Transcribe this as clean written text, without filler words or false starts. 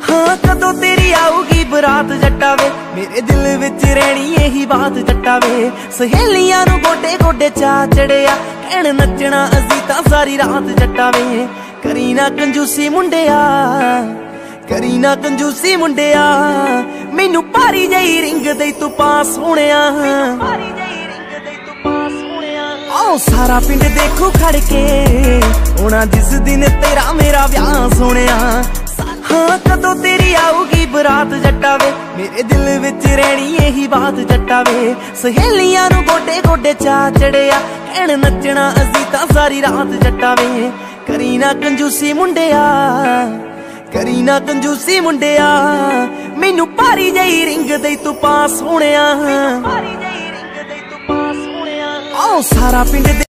हाँ कदों तेरी आऊगी बरात जट्टा वे, मेरे दिल विच रहनी यही बात जट्टा वे। सहेलियां नू गोडे गोडे चा चढ़िया, कहण नचना असी तां सारी रात जट्टा वे। करी ना कंजूसी मुंडिया, करी ना कंजूसी मुंडिया, मैनू भारी जही रिंग दई तू पास होणिया। आओ सारा पिंड देखो खड़ के, होना जिस दिन तेरा मेरा ब्याह सोनिया। हाँ कदों तेरी आऊगी बरात जट्टा वे, मेरे दिल विच रहनी यही बात जट्टा वे। सहेलियां नू गोडे गोडे चा चढ़िया, कहण नचना असी तां सारी रात जट्टा वे। करी ना कंजूसी मुंडिया, करी ना कंजूसी मुंडिया, मैनू भारी जही रिंग दई तू पास होणिया। आओ सारा पिंड